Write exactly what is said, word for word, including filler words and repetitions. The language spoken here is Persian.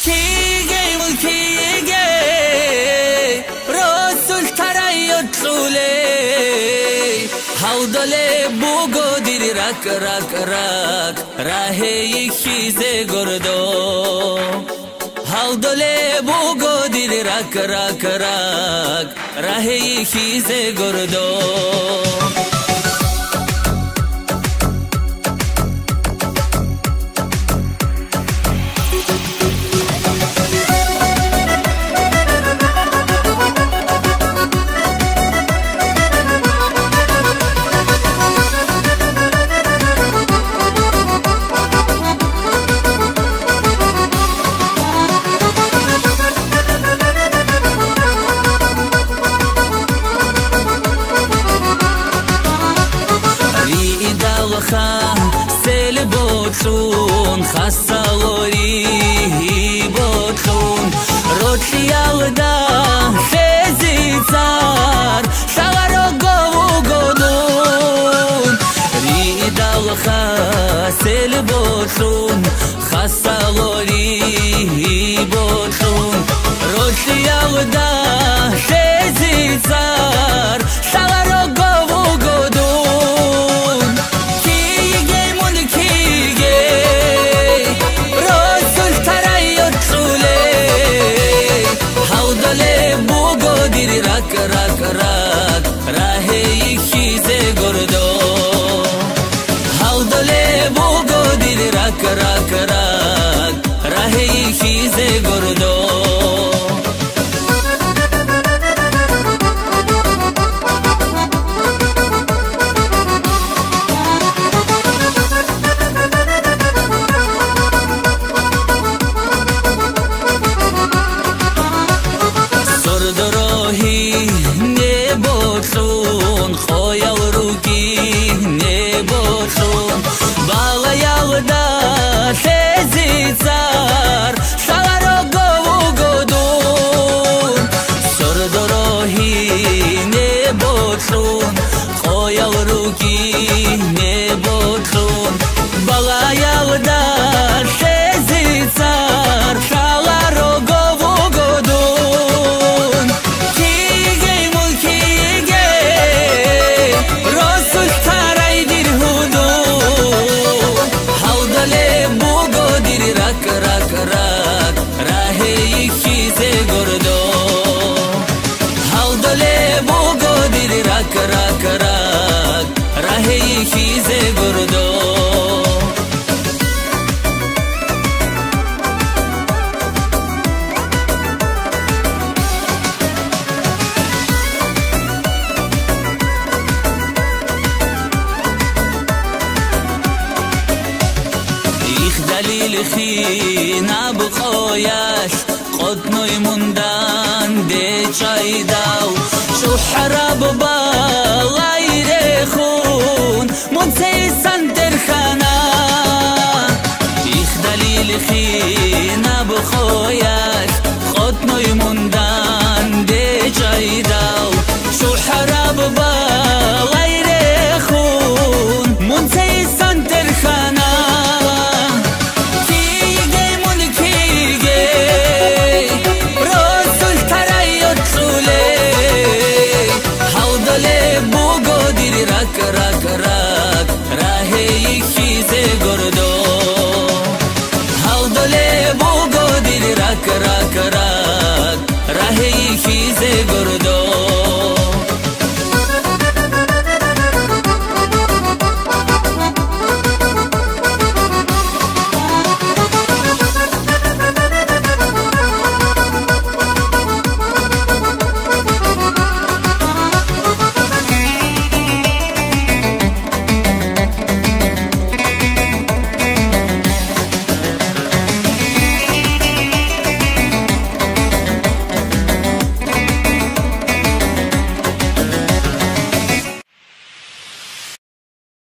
کیگه مول کیگه رسول ترایت خوله هودله بوگو دیری رک رک رک راه یکیزه گردو هودله بوگو دیری رک رک رک راه یکیزه گردو سل بودخون خساوری بودخون روتی یاودا فزی زار شغرو گو گودون ریدا وخا سل بودخون خساوری بودخون روتی یاودا فزی زار شغرو گو رک رک رک راه یکیزه گردو هودله بوگو دیری رک رک رک راه یکیزه گردو زار شغرو گو گودون سرد راهی نبودشون خویا و روکی نبودشون بالا یادار شزی زار شغرو گو گودون کیگه مول کیگه رسول ترای دیر هودون هودله رک رک رک راه یکیزه گردو هودله بوگو دیری رک رک رک راه یکیزه گردو دلیل خینا بقایش قطنوی موندن ده چای داو شو حراب با غیر خون منسی سندر خانا ایخ دلیل خینا بقایش